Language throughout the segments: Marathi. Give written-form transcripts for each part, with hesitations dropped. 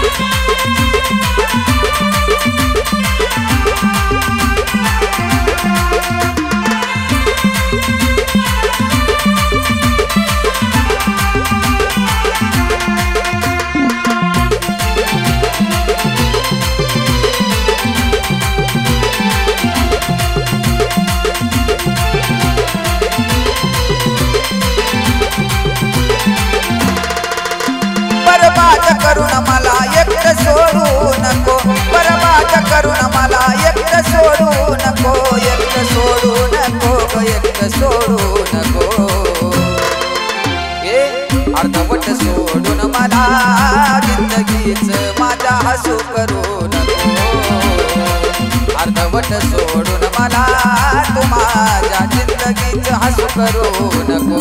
बरबाद करून मला एकटं सोडू नको, बरबाद करून मला एकटं सोडू नको, एकटं सोडू नको, एकटं सोडू नको. अर्धवट सोडून मला जिंदगीच माझा हसू करू नको, अर्धवट सोडून मला तू माझ्या जिंदगीच हसू करू नको.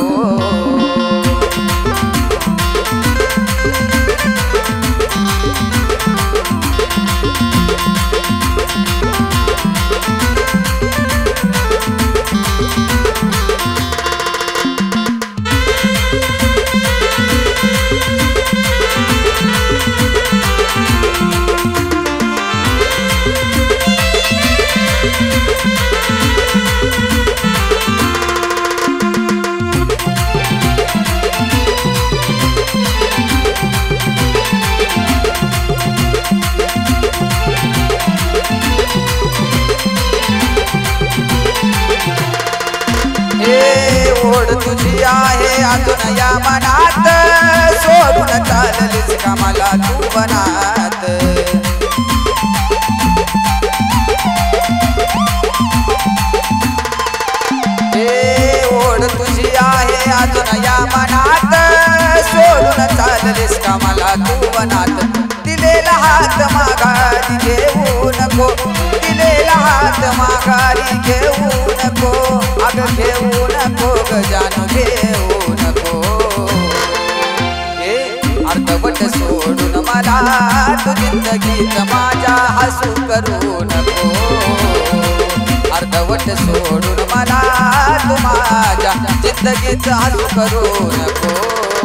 ओढ तुझी आहे अजून या मनात, सोडून चाललीस का मला तू बनात. ओढ तुझी आहे अजून या मनात, सोडून चाललीस का मला तू बनात. दिलेला हात माघारी घेऊ नको, दिलेला हात माघारी घेऊ नको, अग घेऊ नको ग जानू घेऊ नको. अर्धवट सोडून मला तू जिंदगीत माझ्या हसू करू नको, अर्धवट सोडून मला तू माझ्या जिंदगीत हसू करू नको.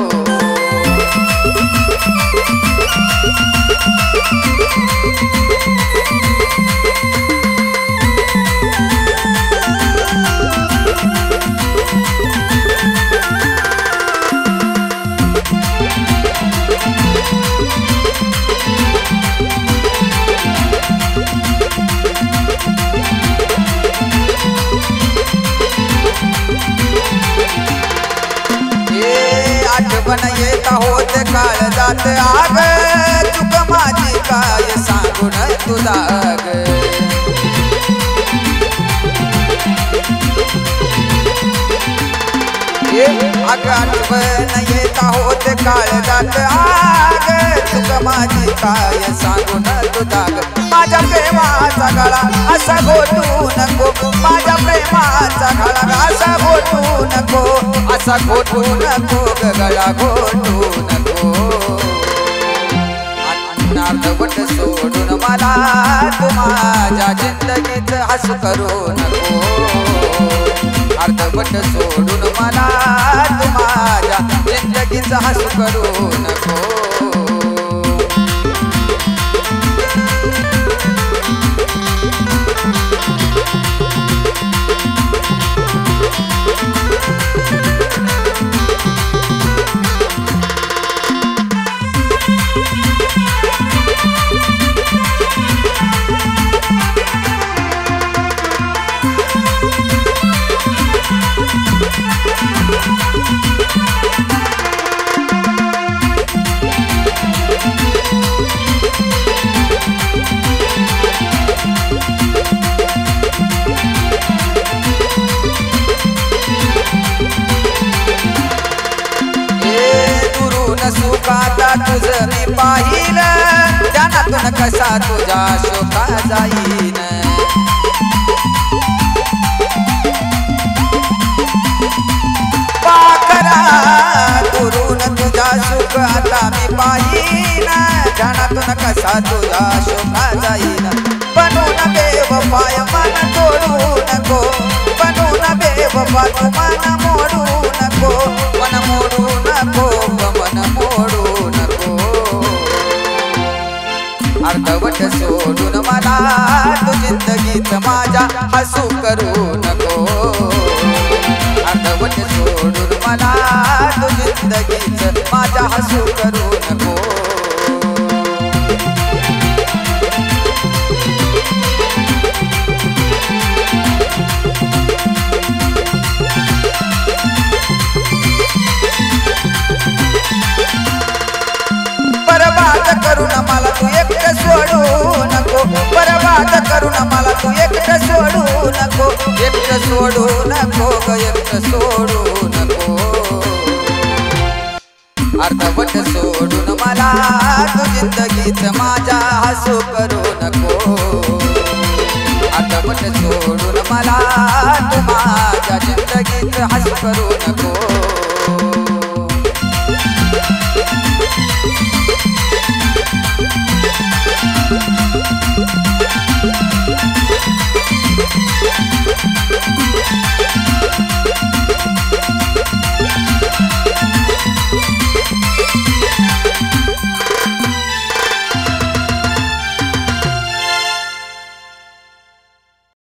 आठवण येत होत काळ जात आग, चुक माझी काय सांगून तुझा ग. अग आठवण येत होत काळ जात आग, चुक माझी काय सांगून तुझा ग. माझ्या प्रेमाचा गळा असा घोटू नको, माझ्या प्रेमाचा गळा असा घोटू नको, असा घोटू नको ग गळा घोटू नको. अर्धवट सोडून मला तू माझ्या जिंदगीत हसू करू नको, अर्धवट सोडून मला तू माझ्या जिंदगीत हसू करू नको. सुखात तुझं मी पाहिलं, ध्यानातून कसा तुझा शोका जाईन. पाखरा दुरून तुझा सुख आता मी पाहिन, ध्यानातून कसा तुझा शोका जाईन. बनून बेवफाय मन तोडू नको, बनून बेवफा तू मन मोडू नको, मन मोडू नको, मन मोडू नको. सोडून मला तू जिंदगीत माझ्या हसू करू नको अर्धवट सोडून मला तू जिंदगीत माझ्या हसू करू नको बर्बाद करून मला तू एकटं सोडू नको बर्बाद करून मला तू एकटं सोडू नको एकटं सोडू नको ग एकटं सोडू नको अर्धवट सोडून मला तू जिंदगीत माझ्या हसू करू नको अर्धवट सोडून मला तू माझ्या जिंदगीत हसू करू नको